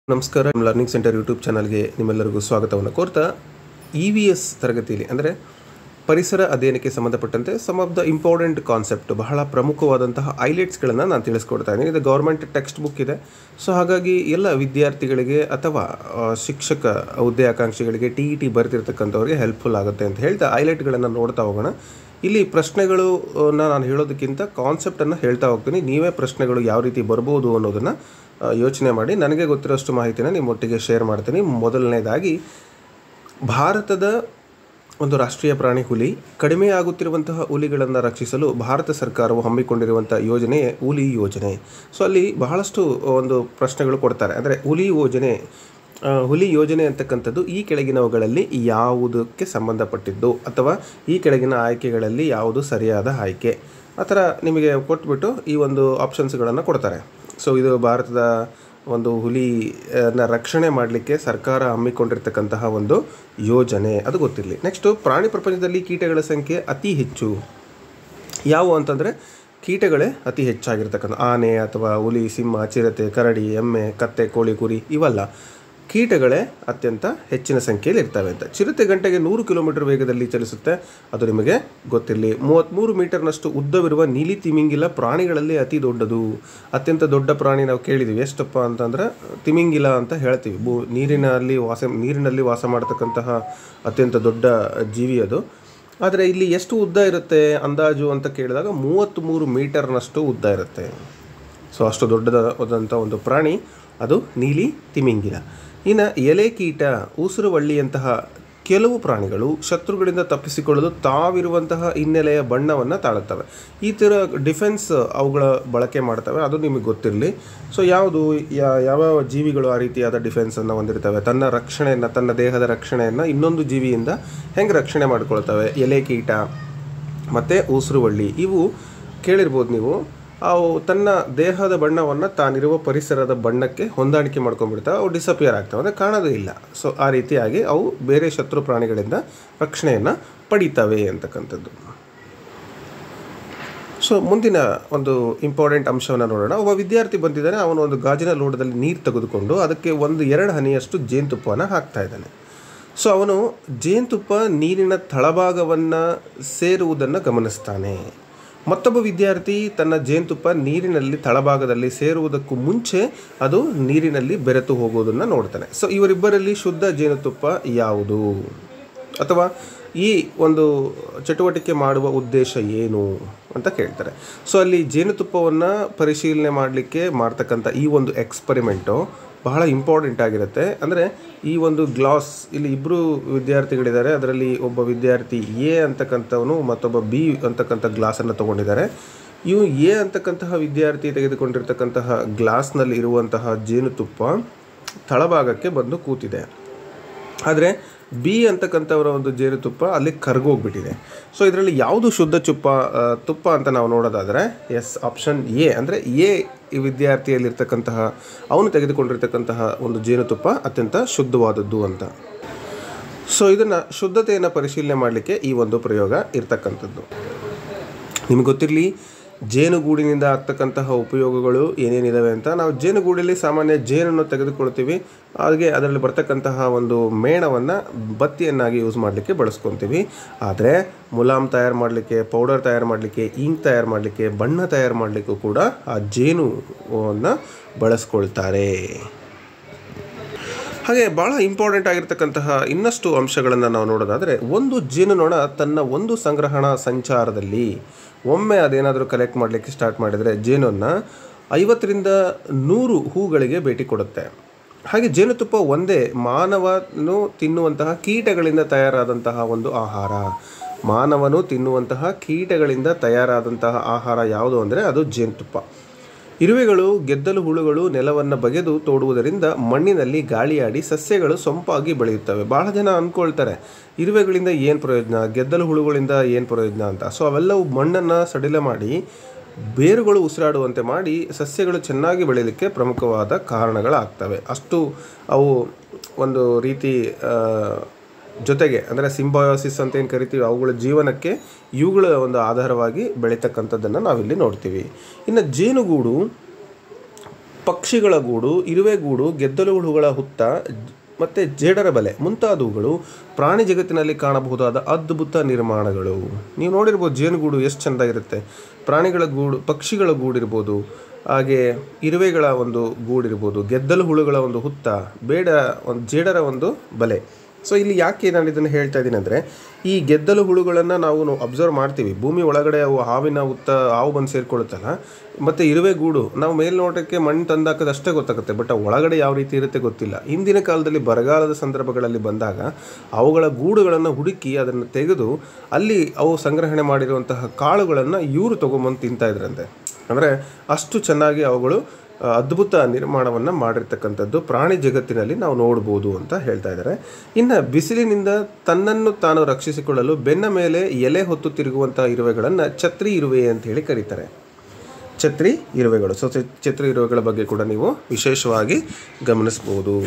ನಮಸ್ಕಾರ. Learning centre YouTube ಚಾನಲ್ಗೆ ನಿಮ್ಮೆಲ್ಲರಿಗೂ ಸ್ವಾಗತವನ್ನು ಕೋರ್ತಾ EVS ತರಗತಿಯಲ್ಲಿ ಅಂದರೆ ಪರಿಸರ ಅಧ್ಯಯನಕ್ಕೆ ಸಂಬಂಧಪಟ್ಟಂತೆ some of the important concept, ಬಹಳ ಪ್ರಮುಖವಾದಂತಹ ಹೈಲೈಟ್ಸ್ಗಳನ್ನು ನಾನು ತಿಳಿಸ್ಕೊಡ್ತಾ ಇದ್ದೀನಿ. ಇದು ಗೌರ್ಮೆಂಟ್ ಟೆಕ್ಸ್ಟ್ ಬುಕ್ ಇದೆ. ಸೊ ಹಾಗಾಗಿ ಎಲ್ಲ ವಿದ್ಯಾರ್ಥಿಗಳಿಗೆ ಅಥವಾ ಶಿಕ್ಷಕ ಹುದ್ದೆ ಆಕಾಂಕ್ಷಿಗಳಿಗೆ TET ಬರ್ತಿರ್ತಕ್ಕಂಥವ್ರಿಗೆ ಹೆಲ್ಪ್ಫುಲ್ ಆಗುತ್ತೆ ಅಂತ ಹೇಳ್ತಾ ಹೈಲೈಟ್ಗಳನ್ನು ನೋಡ್ತಾ ಹೋಗೋಣ. ಇಲ್ಲಿ ಪ್ರಶ್ನೆಗಳು ನಾನು ಹೇಳೋದಕ್ಕಿಂತ ಕಾನ್ಸೆಪ್ಟನ್ನು ಹೇಳ್ತಾ ಹೋಗ್ತೀನಿ. ನೀವೇ ಪ್ರಶ್ನೆಗಳು ಯಾವ ರೀತಿ ಬರ್ಬೋದು ಅನ್ನೋದನ್ನು ಯೋಚನೆ ಮಾಡಿ ನನಗೆ ಗೊತ್ತಿರೋಷ್ಟು ಮಾಹಿತಿನ ನಿಮ್ಮೊಟ್ಟಿಗೆ ಶೇರ್ ಮಾಡ್ತೀನಿ. ಮೊದಲನೇದಾಗಿ, ಭಾರತದ ಒಂದು ರಾಷ್ಟ್ರೀಯ ಪ್ರಾಣಿ ಹುಲಿ. ಕಡಿಮೆ ಆಗುತ್ತಿರುವಂತಹ ಹುಲಿಗಳನ್ನು ರಕ್ಷಿಸಲು ಭಾರತ ಸರ್ಕಾರವು ಹಮ್ಮಿಕೊಂಡಿರುವಂಥ ಯೋಜನೆಯೇ ಹುಲಿ ಯೋಜನೆ. ಸೊ ಅಲ್ಲಿ ಬಹಳಷ್ಟು ಒಂದು ಪ್ರಶ್ನೆಗಳು ಕೊಡ್ತಾರೆ. ಅಂದರೆ ಹುಲಿ ಯೋಜನೆ ಅಂತಕ್ಕಂಥದ್ದು ಈ ಕೆಳಗಿನವುಗಳಲ್ಲಿ ಯಾವುದಕ್ಕೆ ಸಂಬಂಧಪಟ್ಟಿದ್ದು ಅಥವಾ ಈ ಕೆಳಗಿನ ಆಯ್ಕೆಗಳಲ್ಲಿ ಯಾವುದು ಸರಿಯಾದ ಆಯ್ಕೆ, ಆ ಥರ ನಿಮಗೆ ಕೊಟ್ಬಿಟ್ಟು ಈ ಒಂದು ಆಪ್ಷನ್ಸ್ಗಳನ್ನು ಕೊಡ್ತಾರೆ. ಸೊ ಇದು ಭಾರತದ ಒಂದು ಹುಲಿನ ರಕ್ಷಣೆ ಮಾಡಲಿಕ್ಕೆ ಸರ್ಕಾರ ಹಮ್ಮಿಕೊಂಡಿರ್ತಕ್ಕಂತಹ ಒಂದು ಯೋಜನೆ, ಅದು ಗೊತ್ತಿರಲಿ. ನೆಕ್ಸ್ಟು, ಪ್ರಾಣಿ ಪ್ರಪಂಚದಲ್ಲಿ ಕೀಟಗಳ ಸಂಖ್ಯೆ ಅತಿ ಹೆಚ್ಚು ಯಾವುವು ಅಂತಂದರೆ ಕೀಟಗಳೇ ಅತಿ ಹೆಚ್ಚಾಗಿರ್ತಕ್ಕಂಥ ಆನೆ ಅಥವಾ ಹುಲಿ, ಸಿಂಹ, ಚಿರತೆ, ಕರಡಿ, ಎಮ್ಮೆ, ಕತ್ತೆ, ಕೋಳಿ, ಕುರಿ ಇವಲ್ಲ, ಕೀಟಗಳೇ ಅತ್ಯಂತ ಹೆಚ್ಚಿನ ಸಂಖ್ಯೆಯಲ್ಲಿ ಇರ್ತವೆ ಅಂತ. ಚಿರತೆ ಗಂಟೆಗೆ 100 ಕಿಲೋಮೀಟರ್ ವೇಗದಲ್ಲಿ ಚಲಿಸುತ್ತೆ, ಅದು ನಿಮಗೆ ಗೊತ್ತಿರಲಿ. 33 ಮೀಟರ್ನಷ್ಟು ಉದ್ದವಿರುವ ನೀಲಿ ತಿಮಿಂಗಿಲ ಪ್ರಾಣಿಗಳಲ್ಲಿ ಅತಿ ದೊಡ್ಡದು. ಅತ್ಯಂತ ದೊಡ್ಡ ಪ್ರಾಣಿ ನಾವು ಕೇಳಿದ್ದೀವಿ, ಎಷ್ಟಪ್ಪ ಅಂತಂದರೆ ತಿಮಿಂಗಿಲ ಅಂತ ಹೇಳ್ತೀವಿ. ನೀರಿನಲ್ಲಿ ವಾಸ ಮಾಡತಕ್ಕಂತಹ ಅತ್ಯಂತ ದೊಡ್ಡ ಜೀವಿ ಅದು. ಆದರೆ ಇಲ್ಲಿ ಎಷ್ಟು ಉದ್ದ ಇರುತ್ತೆ ಅಂದಾಜು ಅಂತ ಕೇಳಿದಾಗ 33 ಮೀಟರ್ನಷ್ಟು ಉದ್ದ ಇರುತ್ತೆ. ಸೊ ಅಷ್ಟು ದೊಡ್ಡದಾದಂಥ ಒಂದು ಪ್ರಾಣಿ ಅದು ನೀಲಿ ತಿಮಿಂಗಿಲ. ಇನ್ನು ಎಲೆ ಕೀಟ, ಉಸಿರುವಳ್ಳಿಯಂತಹ ಕೆಲವು ಪ್ರಾಣಿಗಳು ಶತ್ರುಗಳಿಂದ ತಪ್ಪಿಸಿಕೊಳ್ಳಲು ತಾವಿರುವಂತಹ ಹಿನ್ನೆಲೆಯ ಬಣ್ಣವನ್ನು ತಾಳುತ್ತವೆ. ಈ ಥರ ಡಿಫೆನ್ಸ್ ಅವುಗಳ ಬಳಕೆ ಮಾಡ್ತವೆ, ಅದು ನಿಮಗೆ ಗೊತ್ತಿರಲಿ. ಸೊ ಯಾವ ಜೀವಿಗಳು ಆ ರೀತಿಯಾದ ಡಿಫೆನ್ಸನ್ನು ಹೊಂದಿರ್ತವೆ, ತನ್ನ ದೇಹದ ರಕ್ಷಣೆಯನ್ನು ಇನ್ನೊಂದು ಜೀವಿಯಿಂದ ಹೆಂಗೆ ರಕ್ಷಣೆ ಮಾಡ್ಕೊಳ್ತವೆ? ಎಲೆ ಕೀಟ ಮತ್ತು ಉಸಿರುವಳ್ಳಿ ಇವು ಕೇಳಿರ್ಬೋದು ನೀವು. ಅವು ತನ್ನ ದೇಹದ ಬಣ್ಣವನ್ನು ತಾನಿರುವ ಪರಿಸರದ ಬಣ್ಣಕ್ಕೆ ಹೊಂದಾಣಿಕೆ ಮಾಡ್ಕೊಂಡ್ಬಿಡ್ತವೆ, ಅವು ಡಿಸಪಿಯರ್ ಆಗ್ತವೆ, ಅಂದರೆ ಕಾಣೋದೇ ಇಲ್ಲ. ಸೊ ಆ ರೀತಿಯಾಗಿ ಅವು ಬೇರೆ ಶತ್ರು ಪ್ರಾಣಿಗಳಿಂದ ರಕ್ಷಣೆಯನ್ನು ಪಡಿತವೆ ಅಂತಕ್ಕಂಥದ್ದು. ಸೊ ಮುಂದಿನ ಒಂದು ಇಂಪಾರ್ಟೆಂಟ್ ಅಂಶವನ್ನು ನೋಡೋಣ. ಒಬ್ಬ ವಿದ್ಯಾರ್ಥಿ ಬಂದಿದ್ದಾನೆ, ಅವನು ಒಂದು ಗಾಜಿನ ಲೋಟದಲ್ಲಿ ನೀರು ತೆಗೆದುಕೊಂಡು ಅದಕ್ಕೆ 1-2 ಹನಿಯಷ್ಟು ಜೇನುತುಪ್ಪವನ್ನು ಹಾಕ್ತಾ ಇದ್ದಾನೆ. ಸೊ ಅವನು ಜೇನುತುಪ್ಪ ನೀರಿನ ತಳಭಾಗವನ್ನು ಸೇರುವುದನ್ನು ಗಮನಿಸ್ತಾನೆ. ಮತ್ತೊಬ್ಬ ವಿದ್ಯಾರ್ಥಿ ತನ್ನ ಜೇನುತುಪ್ಪ ನೀರಿನಲ್ಲಿ ತಳಭಾಗದಲ್ಲಿ ಸೇರುವುದಕ್ಕೂ ಮುಂಚೆ ಅದು ನೀರಿನಲ್ಲಿ ಬೆರೆತು ಹೋಗುವುದನ್ನು ನೋಡ್ತಾನೆ. ಸೊ ಇವರಿಬ್ಬರಲ್ಲಿ ಶುದ್ಧ ಜೇನುತುಪ್ಪ ಯಾವುದು, ಅಥವಾ ಈ ಒಂದು ಚಟುವಟಿಕೆ ಮಾಡುವ ಉದ್ದೇಶ ಏನು ಅಂತ ಕೇಳ್ತಾರೆ. ಸೊ ಅಲ್ಲಿ ಜೇನುತುಪ್ಪವನ್ನು ಪರಿಶೀಲನೆ ಮಾಡಲಿಕ್ಕೆ ಮಾಡ್ತಕ್ಕಂಥ ಈ ಒಂದು ಎಕ್ಸ್ಪರಿಮೆಂಟು ಬಹಳ ಇಂಪಾರ್ಟೆಂಟ್ ಆಗಿರುತ್ತೆ. ಅಂದರೆ ಈ ಒಂದು ಗ್ಲಾಸ್, ಇಲ್ಲಿ ಇಬ್ಬರು ವಿದ್ಯಾರ್ಥಿಗಳಿದ್ದಾರೆ, ಅದರಲ್ಲಿ ಒಬ್ಬ ವಿದ್ಯಾರ್ಥಿ ಎ ಅಂತಕ್ಕಂಥವನು ಮತ್ತೊಬ್ಬ ಬಿ ಅಂತಕ್ಕಂಥ ಗ್ಲಾಸನ್ನು ತೊಗೊಂಡಿದ್ದಾರೆ. ಇವು ಎ ಅಂತಕ್ಕಂತಹ ವಿದ್ಯಾರ್ಥಿ ತೆಗೆದುಕೊಂಡಿರ್ತಕ್ಕಂತಹ ಗ್ಲಾಸ್ನಲ್ಲಿ ಇರುವಂತಹ ಜೇನುತುಪ್ಪ ತಳಭಾಗಕ್ಕೆ ಬಂದು ಕೂತಿದೆ. ಆದರೆ ಬಿ ಅಂತಕ್ಕಂಥವರ ಒಂದು ಜೇನುತುಪ್ಪ ಅಲ್ಲಿ ಕರ್ಗೋಗ್ಬಿಟ್ಟಿದೆ. ಸೊ ಇದರಲ್ಲಿ ಯಾವುದು ಶುದ್ಧ ತುಪ್ಪ ಅಂತ ನಾವು ನೋಡೋದಾದರೆ ಆಪ್ಷನ್ ಎ, ಅಂದರೆ ಎ ಈ ವಿದ್ಯಾರ್ಥಿಯಲ್ಲಿರ್ತಕ್ಕಂತಹ ಅವನು ತೆಗೆದುಕೊಂಡಿರ್ತಕ್ಕಂತಹ ಒಂದು ಜೇನುತುಪ್ಪ ಅತ್ಯಂತ ಶುದ್ಧವಾದದ್ದು ಅಂತ. ಸೊ ಇದನ್ನು ಶುದ್ಧತೆಯನ್ನು ಪರಿಶೀಲನೆ ಮಾಡಲಿಕ್ಕೆ ಈ ಒಂದು ಪ್ರಯೋಗ ಇರ್ತಕ್ಕಂಥದ್ದು. ನಿಮಗೆ ಗೊತ್ತಿರಲಿ ಜೇನುಗೂಡಿನಿಂದ ಆಗ್ತಕ್ಕಂತಹ ಉಪಯೋಗಗಳು ಏನೇನಿದ್ದಾವೆ ಅಂತ. ನಾವು ಜೇನುಗೂಡಲ್ಲಿ ಸಾಮಾನ್ಯ ಜೇನನ್ನು ತೆಗೆದುಕೊಳ್ತೀವಿ, ಹಾಗೆ ಅದರಲ್ಲಿ ಬರ್ತಕ್ಕಂತಹ ಒಂದು ಮೇಣವನ್ನು ಬತ್ತಿಯನ್ನಾಗಿ ಯೂಸ್ ಮಾಡಲಿಕ್ಕೆ ಬಳಸ್ಕೊತೀವಿ. ಆದರೆ ಮುಲಾಮ್ ತಯಾರು ಮಾಡಲಿಕ್ಕೆ, ಪೌಡರ್ ತಯಾರು ಮಾಡಲಿಕ್ಕೆ, ಇಂಕ್ ತಯಾರು ಮಾಡಲಿಕ್ಕೆ, ಬಣ್ಣ ತಯಾರು ಮಾಡಲಿಕ್ಕೂ ಕೂಡ ಆ ಜೇನುವನ್ನು ಬಳಸ್ಕೊಳ್ತಾರೆ. ಹಾಗೆ ಭಾಳ ಇಂಪಾರ್ಟೆಂಟ್ ಆಗಿರ್ತಕ್ಕಂತಹ ಇನ್ನಷ್ಟು ಅಂಶಗಳನ್ನು ನಾವು ನೋಡೋದಾದರೆ, ಒಂದು ಜೇನುನೊಣ ತನ್ನ ಒಂದು ಸಂಗ್ರಹಣಾ ಸಂಚಾರದಲ್ಲಿ ಒಮ್ಮೆ ಅದೇನಾದರೂ ಕಲೆಕ್ಟ್ ಮಾಡಲಿಕ್ಕೆ ಸ್ಟಾರ್ಟ್ ಮಾಡಿದರೆ ಜೇನನ್ನು 50-100 ಹೂಗಳಿಗೆ ಭೇಟಿ ಕೊಡುತ್ತೆ. ಹಾಗೆ ಜೇನುತುಪ್ಪ ಒಂದೇ ಮಾನವನು ತಿನ್ನುವಂತಹ ಕೀಟಗಳಿಂದ ತಯಾರಾದಂತಹ ಒಂದು ಆಹಾರ. ಮಾನವನು ತಿನ್ನುವಂತಹ ಕೀಟಗಳಿಂದ ತಯಾರಾದಂತಹ ಆಹಾರ ಯಾವುದು ಅಂದರೆ ಅದು ಜೇನುತುಪ್ಪ. ಇರುವೆಗಳು, ಗೆದ್ದಲು ಹುಳುಗಳು ನೆಲವನ್ನು ಬಗೆದು ತೋಡುವುದರಿಂದ ಮಣ್ಣಿನಲ್ಲಿ ಗಾಳಿಯಾಡಿ ಸಸ್ಯಗಳು ಸೊಂಪಾಗಿ ಬೆಳೆಯುತ್ತವೆ. ಭಾಳ ಜನ ಅಂದ್ಕೊಳ್ತಾರೆ ಇರುವೆಗಳಿಂದ ಏನು ಪ್ರಯೋಜನ, ಗೆದ್ದಲು ಹುಳುಗಳಿಂದ ಏನು ಪ್ರಯೋಜನ ಅಂತ. ಸೊ ಅವೆಲ್ಲವೂ ಮಣ್ಣನ್ನು ಸಡಿಲ ಮಾಡಿ ಬೇರುಗಳು ಉಸಿರಾಡುವಂತೆ ಮಾಡಿ ಸಸ್ಯಗಳು ಚೆನ್ನಾಗಿ ಬೆಳೀಲಿಕ್ಕೆ ಪ್ರಮುಖವಾದ ಕಾರಣಗಳಾಗ್ತವೆ. ಅಷ್ಟು ಅವು ಒಂದು ರೀತಿ ಜೊತೆಗೆ, ಅಂದರೆ ಸಿಂಬಯೋಸಿಸ್ ಅಂತ ಏನು ಕರಿತೀವಿ, ಅವುಗಳ ಜೀವನಕ್ಕೆ ಇವುಗಳ ಒಂದು ಆಧಾರವಾಗಿ ಬೆಳೀತಕ್ಕಂಥದ್ದನ್ನು ನಾವಿಲ್ಲಿ ನೋಡ್ತೀವಿ. ಇನ್ನು ಜೇನುಗೂಡು ಪಕ್ಷಿಗಳ ಗೂಡು, ಇರುವೆಗೂಡು, ಗೆದ್ದಲು ಹುಳುಗಳ ಹುತ್ತ ಮತ್ತು ಜೇಡರ ಬಲೆ ಮುಂತಾದವುಗಳು ಪ್ರಾಣಿ ಜಗತ್ತಿನಲ್ಲಿ ಕಾಣಬಹುದಾದ ಅದ್ಭುತ ನಿರ್ಮಾಣಗಳು. ನೀವು ನೋಡಿರ್ಬೋದು ಜೇನುಗೂಡು ಎಷ್ಟು ಚೆಂದ ಇರುತ್ತೆ. ಪ್ರಾಣಿಗಳ ಗೂಡು, ಪಕ್ಷಿಗಳ ಗೂಡಿರ್ಬೋದು, ಹಾಗೆ ಇರುವೆಗಳ ಒಂದು ಗೂಡಿರ್ಬೋದು, ಗೆದ್ದಲು ಹುಳುಗಳ ಒಂದು ಹುತ್ತ, ಜೇಡರ ಒಂದು ಬಲೆ. ಸೊ ಇಲ್ಲಿ ಯಾಕೆ ನಾನು ಇದನ್ನು ಹೇಳ್ತಾ ಇದ್ದೀನಿ ಅಂದರೆ, ಈ ಗೆದ್ದಲು ಹುಳುಗಳನ್ನು ನಾವು ಅಬ್ಸರ್ವ್ ಮಾಡ್ತೀವಿ. ಭೂಮಿ ಒಳಗಡೆ ಅವು ಹಾವಿನ ಹುತ್ತ, ಹಾವು ಬಂದು ಸೇರಿಕೊಳ್ಳುತ್ತಲ್ಲ. ಮತ್ತು ಇರುವೆ ಗೂಡು ನಾವು ಮೇಲ್ನೋಟಕ್ಕೆ ಮಣ್ಣು ತಂದಾಕೋದು ಅಷ್ಟೇ ಗೊತ್ತಾಗುತ್ತೆ, ಬಟ್ ಒಳಗಡೆ ಯಾವ ರೀತಿ ಇರುತ್ತೆ ಗೊತ್ತಿಲ್ಲ. ಹಿಂದಿನ ಕಾಲದಲ್ಲಿ ಬರಗಾಲದ ಸಂದರ್ಭಗಳಲ್ಲಿ ಬಂದಾಗ ಅವುಗಳ ಗೂಡುಗಳನ್ನು ಹುಡುಕಿ ಅದನ್ನು ತೆಗೆದು ಅಲ್ಲಿ ಅವು ಸಂಗ್ರಹಣೆ ಮಾಡಿರುವಂತಹ ಕಾಳುಗಳನ್ನು ಇವರು ತೊಗೊಂಬಂದು ತಿಂತಾಯಿದ್ರಂತೆ. ಅಂದರೆ ಅಷ್ಟು ಚೆನ್ನಾಗಿ ಅವುಗಳು ಅದ್ಭುತ ನಿರ್ಮಾಣವನ್ನು ಮಾಡಿರ್ತಕ್ಕಂಥದ್ದು ಪ್ರಾಣಿ ಜಗತ್ತಿನಲ್ಲಿ ನಾವು ನೋಡ್ಬೋದು ಅಂತ ಹೇಳ್ತಾ ಇದ್ದಾರೆ. ಇನ್ನು ಬಿಸಿಲಿನಿಂದ ತನ್ನನ್ನು ತಾನು ರಕ್ಷಿಸಿಕೊಳ್ಳಲು ಬೆನ್ನ ಮೇಲೆ ಎಲೆ ಹೊತ್ತು ತಿರುಗುವಂಥ ಇರುವೆಗಳನ್ನು ಛತ್ರಿ ಇರುವೆ ಅಂತ ಹೇಳಿ ಕರೀತಾರೆ. ಛತ್ರಿ ಇರುವೆಗಳು. ಸೊ ಛತ್ರಿ ಇರುವೆಗಳ ಬಗ್ಗೆ ಕೂಡ ನೀವು ವಿಶೇಷವಾಗಿ ಗಮನಿಸ್ಬೋದು.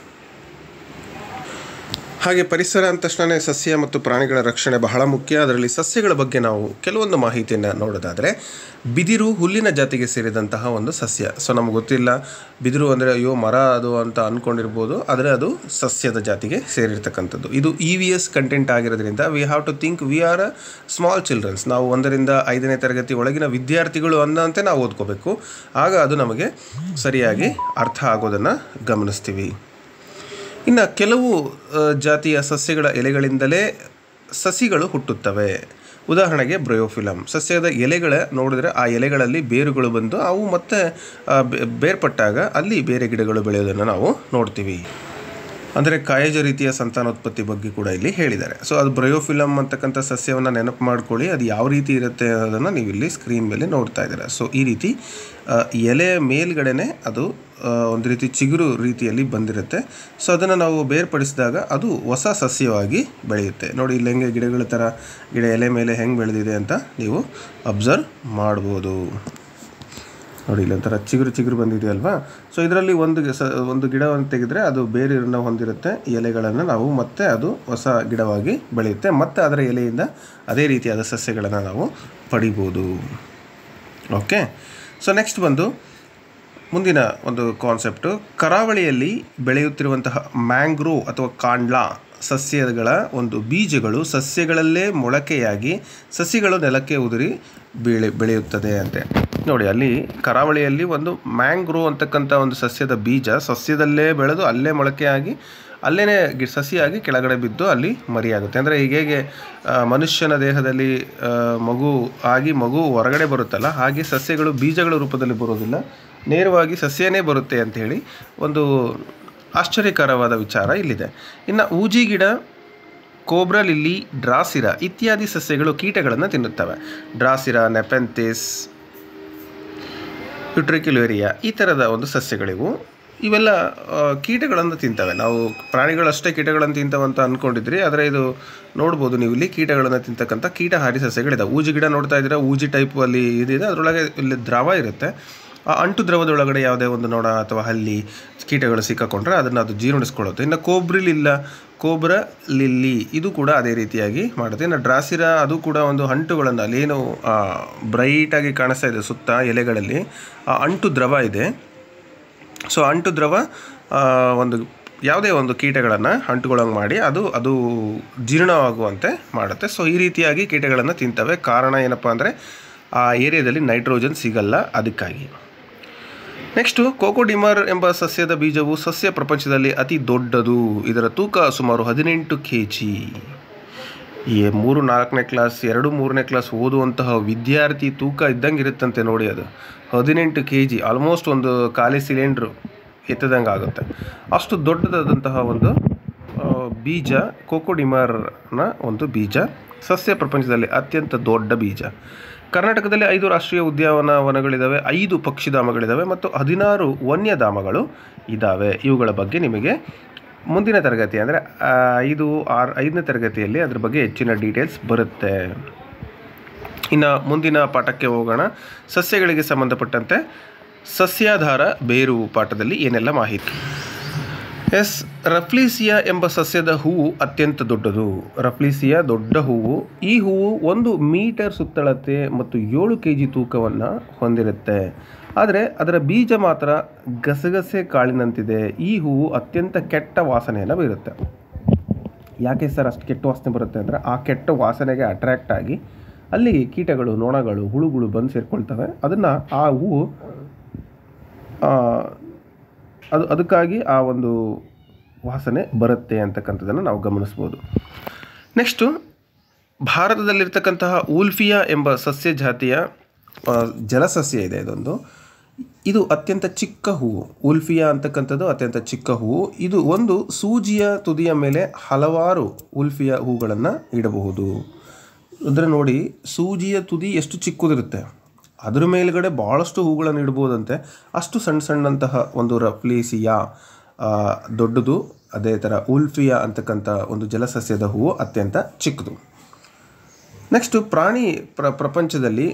ಹಾಗೆ ಪರಿಸರ ಅಂದ ತಕ್ಷಣ ಸಸ್ಯ ಮತ್ತು ಪ್ರಾಣಿಗಳ ರಕ್ಷಣೆ ಬಹಳ ಮುಖ್ಯ. ಅದರಲ್ಲಿ ಸಸ್ಯಗಳ ಬಗ್ಗೆ ನಾವು ಕೆಲವೊಂದು ಮಾಹಿತಿಯನ್ನು ನೋಡೋದಾದರೆ, ಬಿದಿರು ಹುಲ್ಲಿನ ಜಾತಿಗೆ ಸೇರಿದಂತಹ ಒಂದು ಸಸ್ಯ. ಸೊ ನಮ್ಗೆ ಗೊತ್ತಿಲ್ಲ ಬಿದಿರು ಅಂದರೆ ಅಯ್ಯೋ ಮರ ಅದು ಅಂತ ಅಂದ್ಕೊಂಡಿರ್ಬೋದು, ಆದರೆ ಅದು ಸಸ್ಯದ ಜಾತಿಗೆ ಸೇರಿರ್ತಕ್ಕಂಥದ್ದು. ಇದು EVS ಕಂಟೆಂಟ್ ಆಗಿರೋದ್ರಿಂದ we have to think we are small childrens. ನಾವು 1ರಿಂದ 5ನೇ ತರಗತಿ ಒಳಗಿನ ವಿದ್ಯಾರ್ಥಿಗಳು ಅನ್ನಂತೆ ನಾವು ಓದ್ಕೋಬೇಕು. ಆಗ ಅದು ನಮಗೆ ಸರಿಯಾಗಿ ಅರ್ಥ ಆಗೋದನ್ನು ಗಮನಿಸ್ತೀವಿ. ಇನ್ನು ಕೆಲವು ಜಾತಿಯ ಸಸ್ಯಗಳ ಎಲೆಗಳಿಂದಲೇ ಸಸಿಗಳು ಹುಟ್ಟುತ್ತವೆ. ಉದಾಹರಣೆಗೆ ಬ್ರಯೋಫಿಲಮ್ ಸಸ್ಯದ ಎಲೆಗಳ ನೋಡಿದ್ರೆ ಆ ಎಲೆಗಳಲ್ಲಿ ಬೇರುಗಳು ಬಂದು ಅವು ಮತ್ತೆ ಬೇರ್ಪಟ್ಟಾಗ ಅಲ್ಲಿ ಬೇರೆ ಗಿಡಗಳು ಬೆಳೆಯೋದನ್ನು ನಾವು ನೋಡ್ತೀವಿ. ಅಂದರೆ ಕಾಯಜ ರೀತಿಯ ಸಂತಾನೋತ್ಪತ್ತಿ ಬಗ್ಗೆ ಕೂಡ ಇಲ್ಲಿ ಹೇಳಿದ್ದಾರೆ. ಸೊ ಅದು ಬ್ರಯೋಫಿಲಮ್ ಅಂತಕ್ಕಂಥ ಸಸ್ಯವನ್ನು ನೆನಪು ಮಾಡ್ಕೊಳ್ಳಿ. ಅದು ಯಾವ ರೀತಿ ಇರುತ್ತೆ ಅನ್ನೋದನ್ನು ನೀವು ಇಲ್ಲಿ ಸ್ಕ್ರೀನ್ ಮೇಲೆ ನೋಡ್ತಾ ಇದ್ದೀರಾ. ಸೊ ಈ ರೀತಿ ಎಲೆಯ ಮೇಲ್ಗಡೆನೆ ಅದು ಒಂದು ರೀತಿ ಚಿಗುರು ರೀತಿಯಲ್ಲಿ ಬಂದಿರುತ್ತೆ. ಸೊ ಅದನ್ನು ನಾವು ಬೇರ್ಪಡಿಸಿದಾಗ ಅದು ಹೊಸ ಸಸ್ಯವಾಗಿ ಬೆಳೆಯುತ್ತೆ. ನೋಡಿ ಇಲ್ಲಿ ಹೆಂಗೆ ಗಿಡಗಳ ಥರ ಗಿಡ ಎಲೆ ಮೇಲೆ ಹೆಂಗೆ ಬೆಳೆದಿದೆ ಅಂತ ನೀವು ಅಬ್ಸರ್ವ್ ಮಾಡ್ಬೋದು. ನೋಡಿ ಇಲ್ಲೊಂಥರ ಚಿಗುರು ಬಂದಿದೆಯಲ್ವಾ. ಸೊ ಇದರಲ್ಲಿ ಒಂದು ಗಿಡವನ್ನು ತೆಗೆದರೆ ಅದು ಬೇರನ್ನು ಹೊಂದಿರುತ್ತೆ. ಎಲೆಗಳನ್ನು ನಾವು ಮತ್ತೆ ಅದು ಹೊಸ ಗಿಡವಾಗಿ ಬೆಳೆಯುತ್ತೆ. ಮತ್ತು ಅದರ ಎಲೆಯಿಂದ ಅದೇ ರೀತಿಯಾದ ಸಸ್ಯಗಳನ್ನು ನಾವು ಪಡಿಬೋದು. ಓಕೆ. ಸೊ ನೆಕ್ಸ್ಟ್ ಬಂದು ಮುಂದಿನ ಒಂದು ಕಾನ್ಸೆಪ್ಟು, ಕರಾವಳಿಯಲ್ಲಿ ಬೆಳೆಯುತ್ತಿರುವಂತಹ ಮ್ಯಾಂಗ್ರೋವ್ ಅಥವಾ ಕಾಂಡ್ಲಾ ಸಸ್ಯಗಳ ಒಂದು ಬೀಜಗಳು ಸಸ್ಯಗಳಲ್ಲೇ ಮೊಳಕೆಯಾಗಿ ಸಸಿಗಳು ನೆಲಕ್ಕೆ ಉದುರಿ ಬೆಳೆಯುತ್ತದೆ ಅಂತೆ. ನೋಡಿ ಅಲ್ಲಿ ಕರಾವಳಿಯಲ್ಲಿ ಒಂದು ಮ್ಯಾಂಗ್ರೋವ್ ಅಂತಕ್ಕಂಥ ಒಂದು ಸಸ್ಯದ ಬೀಜ ಸಸ್ಯದಲ್ಲೇ ಬೆಳೆದು ಅಲ್ಲೇ ಮೊಳಕೆಯಾಗಿ ಅಲ್ಲೇ ಸಸಿಯಾಗಿ ಕೆಳಗಡೆ ಬಿದ್ದು ಅಲ್ಲಿ ಮರಿಯಾಗುತ್ತೆ. ಅಂದರೆ ಹೇಗೆ ಮನುಷ್ಯನ ದೇಹದಲ್ಲಿ ಮಗು ಹೊರಗಡೆ ಬರುತ್ತಲ್ಲ, ಹಾಗೆ ಸಸ್ಯಗಳು ಬೀಜಗಳ ರೂಪದಲ್ಲಿ ಬರೋದಿಲ್ಲ, ನೇರವಾಗಿ ಸಸ್ಯನೇ ಬರುತ್ತೆ ಅಂಥೇಳಿ ಒಂದು ಆಶ್ಚರ್ಯಕರವಾದ ವಿಚಾರ ಇಲ್ಲಿದೆ. ಇನ್ನು ಊಜಿ ಗಿಡ, ಕೋಬ್ರಾ ಲಿಲ್ಲಿ, ಡ್ರಾಸಿರಾ ಇತ್ಯಾದಿ ಸಸ್ಯಗಳು ಕೀಟಗಳನ್ನು ತಿನ್ನುತ್ತವೆ. ಡ್ರಾಸಿರಾ, ನೆಪೆಂಥಿಸ್, ಯುಟ್ರಿಕ್ಯುಲೇರಿಯಾ ಈ ಥರದ ಒಂದು ಸಸ್ಯಗಳಿವು. ಇವೆಲ್ಲ ಕೀಟಗಳನ್ನು ತಿಂತವೆ. ನಾವು ಪ್ರಾಣಿಗಳಷ್ಟೇ ಕೀಟಗಳನ್ನು ತಿಂತವಂತ ಅಂದ್ಕೊಂಡಿದ್ರಿ, ಆದರೆ ಇದು ನೋಡ್ಬೋದು ನೀವು ಇಲ್ಲಿ ಕೀಟಗಳನ್ನು ತಿಂತಕ್ಕಂಥ ಕೀಟಹಾರಿ ಸಸ್ಯಗಳಿದೆ. ಊಜಿ ಗಿಡ ನೋಡ್ತಾ ಇದ್ದೀರಾ, ಊಜಿ ಟೈಪ್ ಅಲ್ಲಿ ಇದಿದೆ, ಅದರೊಳಗೆ ಇಲ್ಲಿ ದ್ರವ ಇರುತ್ತೆ. ಆ ಅಂಟು ದ್ರವದೊಳಗಡೆ ಯಾವುದೇ ಒಂದು ನೊಣ ಅಥವಾ ಹಲ್ಲಿ ಕೀಟಗಳು ಸಿಕ್ಕಾಕೊಂಡ್ರೆ ಅದನ್ನು ಅದು ಜೀರ್ಣಿಸ್ಕೊಳ್ಳುತ್ತೆ. ಇನ್ನು ಕೋಬ್ರಾ ಲಿಲ್ಲಿ ಇದು ಕೂಡ ಅದೇ ರೀತಿಯಾಗಿ ಮಾಡುತ್ತೆ. ಇನ್ನು ಡ್ರಾಸಿರಾ ಅದು ಕೂಡ ಒಂದು ಅಂಟುಗಳನ್ನು ಅಲ್ಲೇನು ಬ್ರೈಟಾಗಿ ಕಾಣಿಸ್ತಾ ಇದೆ ಸುತ್ತ ಎಲೆಗಳಲ್ಲಿ ಆ ಅಂಟು ದ್ರವ ಇದೆ. ಸೊ ಅಂಟು ದ್ರವ ಒಂದು ಯಾವುದೇ ಒಂದು ಕೀಟಗಳನ್ನು ಅಂಟುಗಳಂಗೆ ಮಾಡಿ ಅದು ಜೀರ್ಣವಾಗುವಂತೆ ಮಾಡುತ್ತೆ. ಸೊ ಈ ರೀತಿಯಾಗಿ ಕೀಟಗಳನ್ನು ತಿಂತವೆ. ಕಾರಣ ಏನಪ್ಪ ಅಂದರೆ ಆ ಏರಿಯಾದಲ್ಲಿ ನೈಟ್ರೋಜನ್ ಸಿಗಲ್ಲ, ಅದಕ್ಕಾಗಿ. ನೆಕ್ಸ್ಟು ಕೋಕೋಡಿಮರ್ ಎಂಬ ಸಸ್ಯದ ಬೀಜವು ಸಸ್ಯ ಪ್ರಪಂಚದಲ್ಲಿ ಅತಿ ದೊಡ್ಡದು. ಇದರ ತೂಕ ಸುಮಾರು 18 kg. ಈ 3-4ನೇ ಕ್ಲಾಸ್ 2-3ನೇ ಕ್ಲಾಸ್ ಓದುವಂತಹ ವಿದ್ಯಾರ್ಥಿ ತೂಕ ಇದ್ದಂಗೆ ಇರುತ್ತಂತೆ ನೋಡಿ. ಅದು 18 kg, ಆಲ್ಮೋಸ್ಟ್ ಒಂದು ಖಾಲಿ ಸಿಲಿಂಡ್ರು ಎತ್ತದಂಗೆ ಆಗುತ್ತೆ. ಅಷ್ಟು ದೊಡ್ಡದಾದಂತಹ ಒಂದು ಬೀಜ ಕೋಕೋಡಿಮರ್ನ ಒಂದು ಬೀಜ. ಸಸ್ಯ ಪ್ರಪಂಚದಲ್ಲಿ ಅತ್ಯಂತ ದೊಡ್ಡ ಬೀಜ. ಕರ್ನಾಟಕದಲ್ಲಿ 5 ರಾಷ್ಟ್ರೀಯ ಉದ್ಯಾನವನಗಳಿದ್ದಾವೆ, 5 ಪಕ್ಷಿಧಾಮಗಳಿದ್ದಾವೆ ಮತ್ತು 16 ವನ್ಯಧಾಮಗಳು ಇದ್ದಾವೆ. ಇವುಗಳ ಬಗ್ಗೆ ನಿಮಗೆ ಮುಂದಿನ ತರಗತಿ ಅಂದರೆ 5ನೇ ತರಗತಿಯಲ್ಲಿ ಅದ್ರ ಬಗ್ಗೆ ಹೆಚ್ಚಿನ ಡೀಟೇಲ್ಸ್ ಬರುತ್ತೆ. ಇನ್ನು ಮುಂದಿನ ಪಾಠಕ್ಕೆ ಹೋಗೋಣ. ಸಸ್ಯಗಳಿಗೆ ಸಂಬಂಧಪಟ್ಟಂತೆ ಸಸ್ಯಾಧಾರ ಬೇರು ಪಾಠದಲ್ಲಿ ಏನೆಲ್ಲ ಮಾಹಿತಿ. ಎಸ್, ರಫ್ಲೀಸಿಯಾ ಎಂಬ ಸಸ್ಯದ ಹೂವು ಅತ್ಯಂತ ದೊಡ್ಡದು. ರಫ್ಲೀಸಿಯಾ ದೊಡ್ಡ ಹೂವು. ಈ ಹೂವು 1 ಮೀಟರ್ ಸುತ್ತಳತೆ ಮತ್ತು 7 kg ತೂಕವನ್ನು ಹೊಂದಿರುತ್ತೆ. ಆದರೆ ಅದರ ಬೀಜ ಮಾತ್ರ ಗಸಗಸೆ ಕಾಳಿನಂತಿದೆ. ಈ ಹೂವು ಅತ್ಯಂತ ಕೆಟ್ಟ ವಾಸನೆಯನ್ನು ಬೀರುತ್ತೆ. ಯಾಕೆ ಸರ್ ಅಷ್ಟು ಕೆಟ್ಟ ವಾಸನೆ ಬರುತ್ತೆ ಅಂದರೆ, ಆ ಕೆಟ್ಟ ವಾಸನೆಗೆ ಅಟ್ರ್ಯಾಕ್ಟ್ ಆಗಿ ಅಲ್ಲಿ ಕೀಟಗಳು, ನೊಣಗಳು, ಹುಳುಗಳು ಬಂದು ಸೇರಿಕೊಳ್ತವೆ. ಅದನ್ನು ಆ ಹೂವು ಅದಕ್ಕಾಗಿ ಆ ಒಂದು ವಾಸನೆ ಬರುತ್ತೆ ಅಂತಕ್ಕಂಥದ್ದನ್ನು ನಾವು ಗಮನಿಸ್ಬೋದು. ನೆಕ್ಸ್ಟು, ಭಾರತದಲ್ಲಿರ್ತಕ್ಕಂತಹ ಉಲ್ಫಿಯಾ ಎಂಬ ಸಸ್ಯ ಜಾತಿಯ ಜಲಸಸ್ಯ ಇದೆ. ಇದು ಅತ್ಯಂತ ಚಿಕ್ಕ ಹೂವು. ಉಲ್ಫಿಯಾ ಅಂತಕ್ಕಂಥದ್ದು ಅತ್ಯಂತ ಚಿಕ್ಕ ಹೂವು. ಇದು ಒಂದು ಸೂಜಿಯ ತುದಿಯ ಮೇಲೆ ಹಲವಾರು ಉಲ್ಫಿಯಾ ಹೂಗಳನ್ನು ಇಡಬಹುದು. ಅಂದರೆ ನೋಡಿ, ಸೂಜಿಯ ತುದಿ ಎಷ್ಟು ಚಿಕ್ಕದಿರುತ್ತೆ, ಅದ್ರ ಮೇಲುಗಡೆ ಭಾಳಷ್ಟು ಹೂಗಳನ್ನು ಇಡ್ಬೋದಂತೆ. ಅಷ್ಟು ಸಣ್ಣಂತಹ ಒಂದು ರಫ್ಲೀಸಿಯಾ ದೊಡ್ಡದು. ಅದೇ ಥರ ಉಲ್ಫಿಯಾ ಅಂತಕ್ಕಂಥ ಒಂದು ಜಲಸಸ್ಯದ ಹೂವು ಅತ್ಯಂತ ಚಿಕ್ಕದು. ನೆಕ್ಸ್ಟು, ಪ್ರಾಣಿ ಪ್ರಪಂಚದಲ್ಲಿ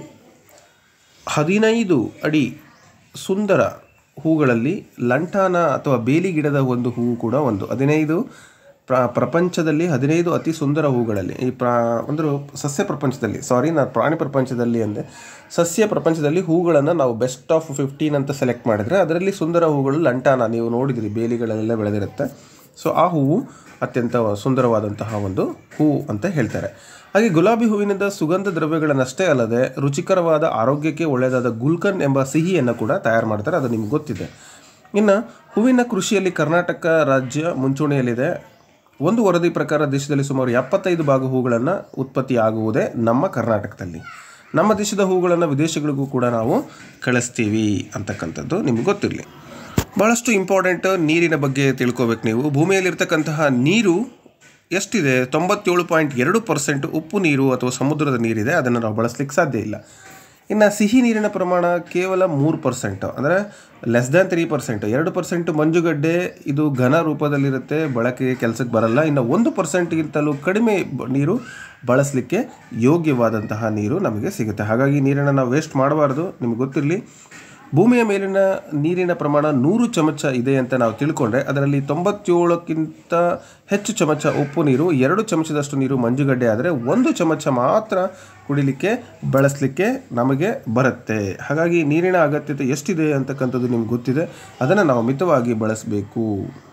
15 ಅಡಿ ಸುಂದರ ಹೂಗಳಲ್ಲಿ ಲಂಟಾನ ಅಥವಾ ಬೇಲಿ ಗಿಡದ ಒಂದು ಹೂವು ಕೂಡ ಒಂದು. 15 ಪ್ರಪಂಚದಲ್ಲಿ 15 ಅತಿ ಸುಂದರ ಹೂಗಳಲ್ಲಿ ಅಂದ್ರೆ ಸಸ್ಯ ಪ್ರಪಂಚದಲ್ಲಿ, ನಾನು ಪ್ರಾಣಿ ಪ್ರಪಂಚದಲ್ಲಿ ಅಂದೆ, ಸಸ್ಯ ಪ್ರಪಂಚದಲ್ಲಿ ಹೂಗಳನ್ನು ನಾವು ಬೆಸ್ಟ್ ಆಫ್ 15 ಅಂತ ಸೆಲೆಕ್ಟ್ ಮಾಡಿದರೆ ಅದರಲ್ಲಿ ಸುಂದರ ಹೂಗಳು ಲಂಟಾನ, ನೀವು ನೋಡಿದಿರಿ ಬೇಲಿಗಳೆಲ್ಲ ಬೆಳೆದಿರುತ್ತೆ. ಸೊ ಆ ಹೂವು ಅತ್ಯಂತ ಸುಂದರವಾದಂತಹ ಒಂದು ಹೂವು ಅಂತ ಹೇಳ್ತಾರೆ. ಹಾಗೆ ಗುಲಾಬಿ ಹೂವಿನಿಂದ ಸುಗಂಧ ದ್ರವ್ಯಗಳನ್ನಷ್ಟೇ ಅಲ್ಲದೆ ರುಚಿಕರವಾದ, ಆರೋಗ್ಯಕ್ಕೆ ಒಳ್ಳೆಯದಾದ ಗುಲ್ಕನ್ ಎಂಬ ಸಿಹಿಯನ್ನು ಕೂಡ ತಯಾರು ಮಾಡ್ತಾರೆ. ಅದು ನಿಮ್ಗೆ ಗೊತ್ತಿದೆ. ಇನ್ನು ಹೂವಿನ ಕೃಷಿಯಲ್ಲಿ ಕರ್ನಾಟಕ ರಾಜ್ಯ ಮುಂಚೂಣಿಯಲ್ಲಿದೆ. ಒಂದು ವರದಿ ಪ್ರಕಾರ ದೇಶದಲ್ಲಿ ಸುಮಾರು 75 ಭಾಗ ಹೂಗಳನ್ನು ಉತ್ಪತ್ತಿಯಾಗುವುದೇ ನಮ್ಮ ಕರ್ನಾಟಕದಲ್ಲಿ. ನಮ್ಮ ದೇಶದ ಹೂಗಳನ್ನು ವಿದೇಶಗಳಿಗೂ ಕೂಡ ನಾವು ಕಳಿಸ್ತೀವಿ ಅಂತಕ್ಕಂಥದ್ದು ನಿಮ್ಗೆ ಗೊತ್ತಿರಲಿ. ಭಾಳಷ್ಟು ಇಂಪಾರ್ಟೆಂಟ್ ನೀರಿನ ಬಗ್ಗೆ ತಿಳ್ಕೊಬೇಕು ನೀವು. ಭೂಮಿಯಲ್ಲಿರ್ತಕ್ಕಂತಹ ನೀರು ಎಷ್ಟಿದೆ? 97.2% ಉಪ್ಪು ನೀರು ಅಥವಾ ಸಮುದ್ರದ ನೀರಿದೆ. ಅದನ್ನು ನಾವು ಬಳಸಲಿಕ್ಕೆ ಸಾಧ್ಯ ಇಲ್ಲ. ಇನ್ನು ಸಿಹಿ ನೀರಿನ ಪ್ರಮಾಣ ಕೇವಲ 3%, ಅಂದರೆ <3%. 2% ಮಂಜುಗಡ್ಡೆ, ಇದು ಘನ ರೂಪದಲ್ಲಿರುತ್ತೆ, ಬಳಕೆಗೆ ಕೆಲಸಕ್ಕೆ ಬರಲ್ಲ. ಇನ್ನು 1%ಗಿಂತಲೂ ಕಡಿಮೆ ನೀರು ಬಳಸಲಿಕ್ಕೆ ಯೋಗ್ಯವಾದಂತಹ ನೀರು ನಮಗೆ ಸಿಗುತ್ತೆ. ಹಾಗಾಗಿ ನೀರನ್ನು ನಾವು ವೇಸ್ಟ್ ಮಾಡಬಾರ್ದು. ನಿಮ್ಗೆ ಗೊತ್ತಿರಲಿ, ಭೂಮಿಯ ಮೇಲಿನ ನೀರಿನ ಪ್ರಮಾಣ 100 ಚಮಚ ಇದೆ ಅಂತ ನಾವು ತಿಳ್ಕೊಂಡ್ರೆ ಅದರಲ್ಲಿ 97ಕ್ಕಿಂತ ಹೆಚ್ಚು ಚಮಚ ಉಪ್ಪು ನೀರು, 2 ಚಮಚದಷ್ಟು ನೀರು ಮಂಜುಗಡ್ಡೆ ಆದರೆ 1 ಚಮಚ ಮಾತ್ರ ಕುಡಿಲಿಕ್ಕೆ, ಬಳಸಲಿಕ್ಕೆ ನಮಗೆ ಬರುತ್ತೆ. ಹಾಗಾಗಿ ನೀರಿನ ಅಗತ್ಯತೆ ಎಷ್ಟಿದೆ ಅಂತಕ್ಕಂಥದ್ದು ನಿಮ್ಗೆ ಗೊತ್ತಿದೆ. ಅದನ್ನು ನಾವು ಮಿತವಾಗಿ ಬಳಸಬೇಕು.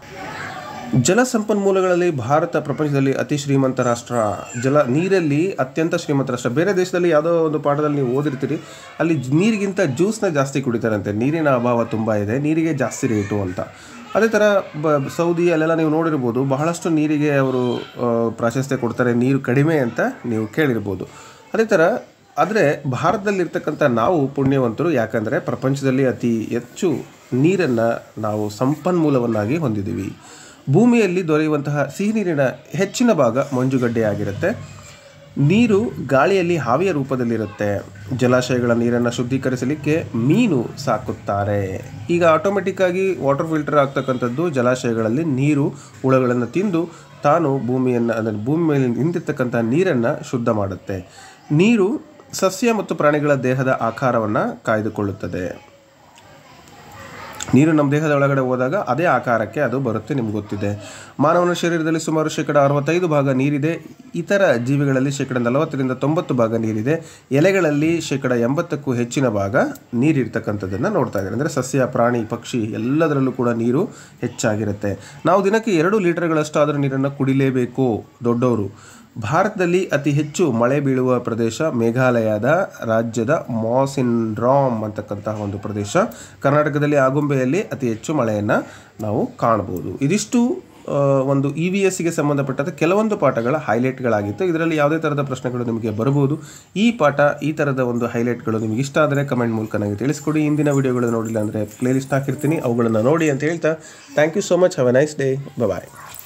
ಜಲ ಸಂಪನ್ಮೂಲಗಳಲ್ಲಿ ಭಾರತ ಪ್ರಪಂಚದಲ್ಲಿ ಅತಿ ಶ್ರೀಮಂತ ರಾಷ್ಟ್ರ. ನೀರಲ್ಲಿ ಅತ್ಯಂತ ಶ್ರೀಮಂತ ರಾಷ್ಟ್ರ. ಬೇರೆ ದೇಶದಲ್ಲಿ ಯಾವುದೋ ಒಂದು ಪಾಠದಲ್ಲಿ ನೀವು ಓದಿರ್ತೀರಿ, ಅಲ್ಲಿ ನೀರಿಗಿಂತ ಜ್ಯೂಸ್ನ ಜಾಸ್ತಿ ಕುಡಿತಾರಂತೆ. ನೀರಿನ ಅಭಾವ ತುಂಬ ಇದೆ, ನೀರಿಗೆ ಜಾಸ್ತಿ ರೇಟು ಅಂತ. ಅದೇ ಥರ ಸೌದಿ ಅಲ್ಲೆಲ್ಲ ನೀವು ನೋಡಿರ್ಬೋದು, ಬಹಳಷ್ಟು ನೀರಿಗೆ ಅವರು ಪ್ರಾಶಸ್ತ್ಯ ಕೊಡ್ತಾರೆ, ನೀರು ಕಡಿಮೆ ಅಂತ ನೀವು ಕೇಳಿರ್ಬೋದು. ಅದೇ ಥರ ಆದರೆ ಭಾರತದಲ್ಲಿರ್ತಕ್ಕಂಥ ನಾವು ಪುಣ್ಯವಂತರು. ಯಾಕಂದರೆ ಪ್ರಪಂಚದಲ್ಲಿ ಅತಿ ಹೆಚ್ಚು ನೀರನ್ನು ನಾವು ಸಂಪನ್ಮೂಲವನ್ನಾಗಿ ಹೊಂದಿದ್ದೀವಿ. ಭೂಮಿಯಲ್ಲಿ ದೊರೆಯುವಂತಹ ಸಿಹಿ ನೀರಿನ ಹೆಚ್ಚಿನ ಭಾಗ ಮಂಜುಗಡ್ಡೆಯಾಗಿರುತ್ತೆ. ನೀರು ಗಾಳಿಯಲ್ಲಿ ಹಾವಿಯ ರೂಪದಲ್ಲಿರುತ್ತೆ. ಜಲಾಶಯಗಳ ನೀರನ್ನು ಶುದ್ಧೀಕರಿಸಲಿಕ್ಕೆ ಮೀನು ಸಾಕುತ್ತಾರೆ. ಈಗ ಆಟೋಮೆಟಿಕ್ಕಾಗಿ ವಾಟರ್ ಫಿಲ್ಟರ್ ಆಗ್ತಕ್ಕಂಥದ್ದು ಜಲಾಶಯಗಳಲ್ಲಿ ನೀರು ಹುಳುಗಳನ್ನು ತಿಂದು ತಾನು ಭೂಮಿ ಮೇಲೆ ನಿಂತಿರ್ತಕ್ಕಂಥ ನೀರನ್ನು ಶುದ್ಧ ಮಾಡುತ್ತೆ. ನೀರು ಸಸ್ಯ ಮತ್ತು ಪ್ರಾಣಿಗಳ ದೇಹದ ಆಕಾರವನ್ನು ಕಾಯ್ದುಕೊಳ್ಳುತ್ತದೆ. ನೀರು ನಮ್ಮ ದೇಹದ ಒಳಗಡೆ ಹೋದಾಗ ಅದೇ ಆಕಾರಕ್ಕೆ ಅದು ಬರುತ್ತೆ, ನಿಮ್ಗೆ ಗೊತ್ತಿದೆ. ಮಾನವನ ಶರೀರದಲ್ಲಿ ಸುಮಾರು 65% ಭಾಗ ನೀರಿದೆ. ಇತರ ಜೀವಿಗಳಲ್ಲಿ 40-90% ನೀರಿದೆ. ಎಲೆಗಳಲ್ಲಿ 80%ಕ್ಕೂ ಹೆಚ್ಚಿನ ಭಾಗ ನೀರಿರ್ತಕ್ಕಂಥದ್ದನ್ನು ನೋಡ್ತಾ ಇದ್ದಾರೆ. ಅಂದರೆ ಸಸ್ಯ, ಪ್ರಾಣಿ, ಪಕ್ಷಿ ಎಲ್ಲದರಲ್ಲೂ ಕೂಡ ನೀರು ಹೆಚ್ಚಾಗಿರುತ್ತೆ. ನಾವು ದಿನಕ್ಕೆ 2 ಲೀಟರ್ಗಳಷ್ಟಾದರೂ ನೀರನ್ನು ಕುಡಿಲೇಬೇಕು ದೊಡ್ಡವರು. ಭಾರತದಲ್ಲಿ ಅತಿ ಹೆಚ್ಚು ಮಳೆ ಬೀಳುವ ಪ್ರದೇಶ ಮೇಘಾಲಯದ ರಾಜ್ಯದ ಮೌಸಿನ್ರಾಮ್ ಅಂತಕ್ಕಂತಹ ಒಂದು ಪ್ರದೇಶ. ಕರ್ನಾಟಕದಲ್ಲಿ ಆಗುಂಬೆಯಲ್ಲಿ ಅತಿ ಹೆಚ್ಚು ಮಳೆಯನ್ನು ನಾವು ಕಾಣ್ಬೋದು. ಇದಿಷ್ಟು ಒಂದು EVSಗೆ ಸಂಬಂಧಪಟ್ಟಂಥ ಕೆಲವೊಂದು ಪಾಠಗಳ ಹೈಲೈಟ್ಗಳಾಗಿತ್ತು. ಇದರಲ್ಲಿ ಯಾವುದೇ ಥರದ ಪ್ರಶ್ನೆಗಳು ನಿಮಗೆ ಬರಬಹುದು. ಈ ಪಾಠ, ಈ ಥರದ ಒಂದು ಹೈಲೈಟ್ಗಳು ನಿಮಗೆ ಇಷ್ಟ ಆದರೆ ಕಮೆಂಟ್ ಮೂಲಕ ನನಗೆ ತಿಳಿಸ್ಕೊಡಿ. ಇಂದಿನ ವಿಡಿಯೋಗಳು ನೋಡಿಲ್ಲ ಅಂದರೆ ಪ್ಲೇಲಿಸ್ಟ್ ಹಾಕಿರ್ತೀನಿ, ಅವುಗಳನ್ನು ನೋಡಿ ಅಂತ ಹೇಳ್ತಾ thank you so much. Have a nice day. Bye.